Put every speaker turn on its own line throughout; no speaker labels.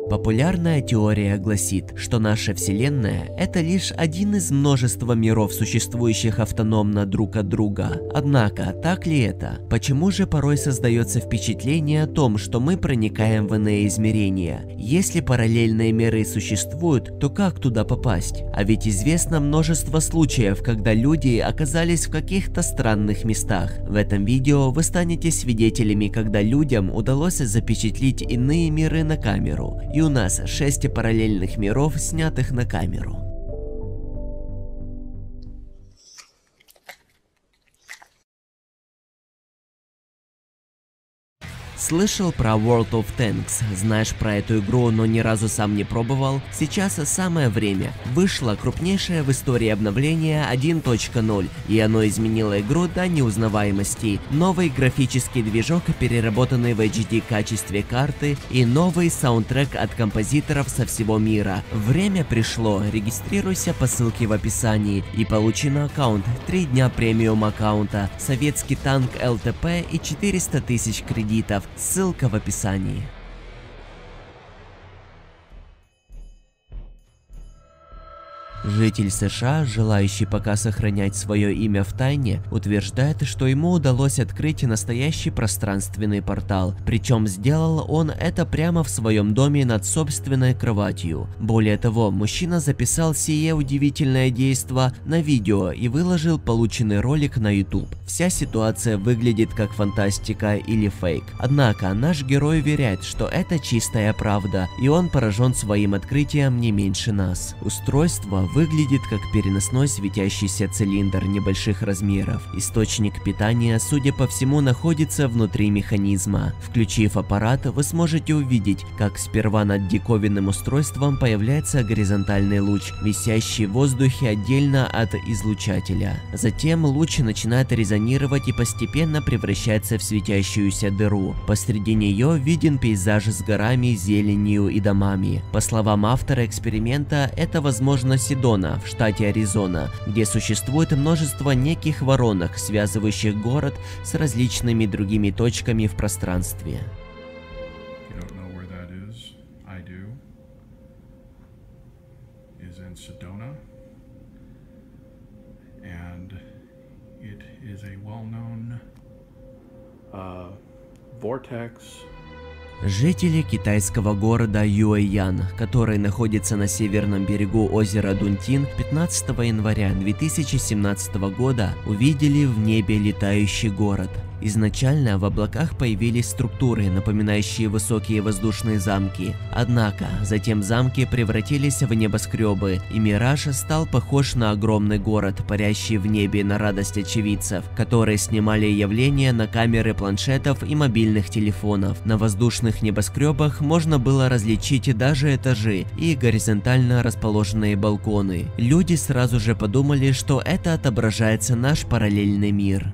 Популярная теория гласит, что наша Вселенная – это лишь один из множества миров, существующих автономно друг от друга. Однако, так ли это? Почему же порой создается впечатление о том, что мы проникаем в иные измерения? Если параллельные миры существуют, то как туда попасть? А ведь известно множество случаев, когда люди оказались в каких-то странных местах. В этом видео вы станете свидетелями, когда людям удалось запечатлеть иные миры на камеру. И у нас 6 параллельных миров, снятых на камеру. Слышал про World of Tanks, знаешь про эту игру, но ни разу сам не пробовал? Сейчас самое время. Вышло крупнейшее в истории обновление 1.0, и оно изменило игру до неузнаваемости. Новый графический движок, переработанный в HD качестве карты, и новый саундтрек от композиторов со всего мира. Время пришло, регистрируйся по ссылке в описании и получи на аккаунт 3 дня премиум аккаунта, советский танк ЛТП и 400 тысяч кредитов. Ссылка в описании. Житель США, желающий пока сохранять свое имя в тайне, утверждает, что ему удалось открыть настоящий пространственный портал, причем сделал он это прямо в своем доме над собственной кроватью. Более того, мужчина записал сие удивительное действо на видео и выложил полученный ролик на YouTube. Вся ситуация выглядит как фантастика или фейк. Однако наш герой уверяет, что это чистая правда, и он поражен своим открытием не меньше нас. Устройство выглядит как переносной светящийся цилиндр небольших размеров. Источник питания, судя по всему, находится внутри механизма. Включив аппарат, вы сможете увидеть, как сперва над диковинным устройством появляется горизонтальный луч, висящий в воздухе отдельно от излучателя. Затем луч начинает резонировать и постепенно превращается в светящуюся дыру. Посреди нее виден пейзаж с горами, зеленью и домами. По словам автора эксперимента, это возможно Седона в штате Аризона, где существует множество неких воронок, связывающих город с различными другими точками в пространстве. Жители китайского города Юэян, который находится на северном берегу озера Дунтин, 15 января 2017 года увидели в небе летающий город. Изначально в облаках появились структуры, напоминающие высокие воздушные замки. Однако, затем замки превратились в небоскребы, и мираж стал похож на огромный город, парящий в небе на радость очевидцев, которые снимали явления на камеры планшетов и мобильных телефонов. На воздушных небоскребах можно было различить даже этажи и горизонтально расположенные балконы. Люди сразу же подумали, что это отображается наш параллельный мир.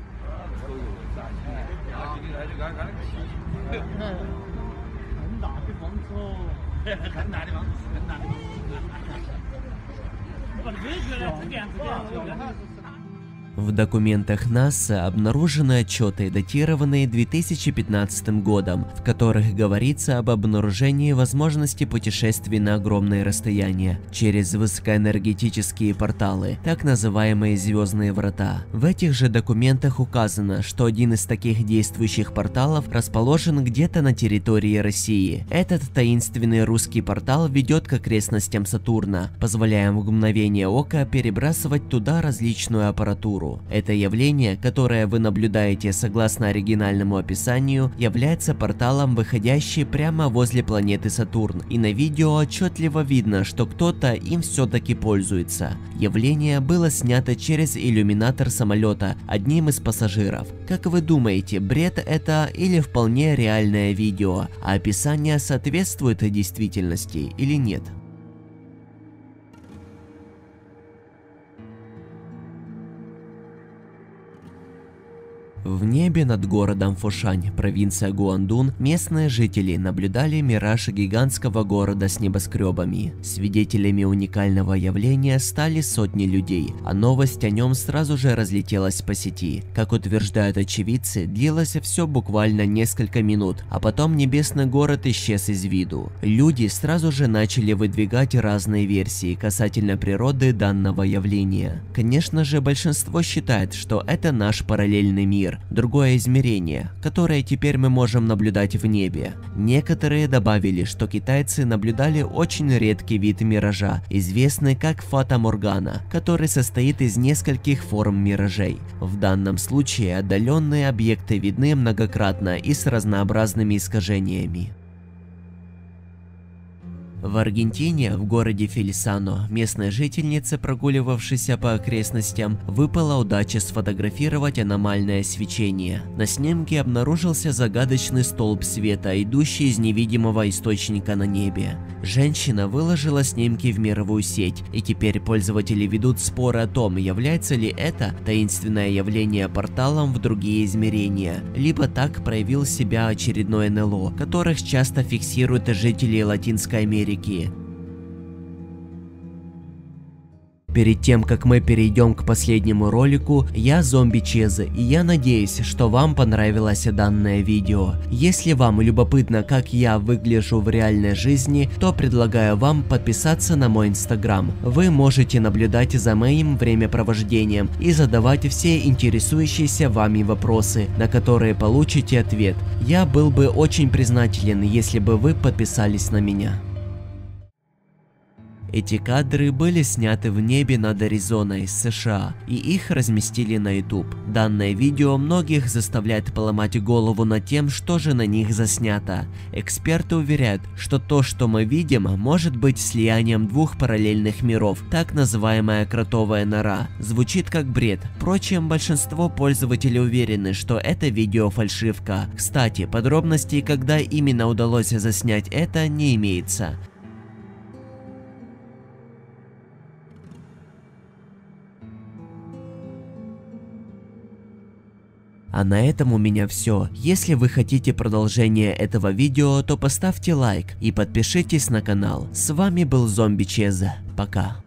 В документах НАСА обнаружены отчеты, датированные 2015 годом, в которых говорится об обнаружении возможности путешествий на огромные расстояния через высокоэнергетические порталы, так называемые звездные врата. В этих же документах указано, что один из таких действующих порталов расположен где-то на территории России. Этот таинственный русский портал ведет к окрестностям Сатурна, позволяя в мгновение ока перебрасывать туда различную аппаратуру. Это явление, которое вы наблюдаете согласно оригинальному описанию, является порталом, выходящий прямо возле планеты Сатурн, и на видео отчетливо видно, что кто-то им все-таки пользуется. Явление было снято через иллюминатор самолета одним из пассажиров. Как вы думаете, бред это или вполне реальное видео, а описание соответствует действительности или нет? В небе над городом Фошань, провинция Гуандун, местные жители наблюдали мираж гигантского города с небоскребами. Свидетелями уникального явления стали сотни людей, а новость о нем сразу же разлетелась по сети. Как утверждают очевидцы, длилось все буквально несколько минут, а потом небесный город исчез из виду. Люди сразу же начали выдвигать разные версии касательно природы данного явления. Конечно же, большинство считает, что это наш параллельный мир, другое измерение, которое теперь мы можем наблюдать в небе. Некоторые добавили, что китайцы наблюдали очень редкий вид миража, известный как фата-моргана, который состоит из нескольких форм миражей. В данном случае отдаленные объекты видны многократно и с разнообразными искажениями. В Аргентине, в городе Фелисано, местной жительнице, прогуливавшейся по окрестностям, выпала удача сфотографировать аномальное свечение. На снимке обнаружился загадочный столб света, идущий из невидимого источника на небе. Женщина выложила снимки в мировую сеть, и теперь пользователи ведут споры о том, является ли это таинственное явление порталом в другие измерения, либо так проявил себя очередной НЛО, которых часто фиксируют жители Латинской Америки. Перед тем, как мы перейдем к последнему ролику, я Зомби Чез, и я надеюсь, что вам понравилось данное видео. Если вам любопытно, как я выгляжу в реальной жизни, то предлагаю вам подписаться на мой инстаграм. Вы можете наблюдать за моим времяпровождением и задавать все интересующиеся вами вопросы, на которые получите ответ. Я был бы очень признателен, если бы вы подписались на меня. Эти кадры были сняты в небе над Аризоной, США, и их разместили на YouTube. Данное видео многих заставляет поломать голову над тем, что же на них заснято. Эксперты уверяют, что то, что мы видим, может быть слиянием двух параллельных миров, так называемая кротовая нора. Звучит как бред. Впрочем, большинство пользователей уверены, что это видео фальшивка. Кстати, подробностей, когда именно удалось заснять это, не имеется. А на этом у меня все. Если вы хотите продолжение этого видео, то поставьте лайк и подпишитесь на канал. С вами был Зомби Чез. Пока.